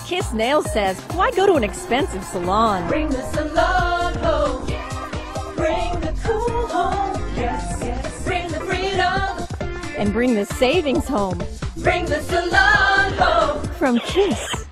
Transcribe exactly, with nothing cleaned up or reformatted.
Kiss Nails says, why go to an expensive salon? Bring the salon home. Bring the cool home. Yes, yes. Bring the freedom. And bring the savings home. Bring the salon home. From Kiss.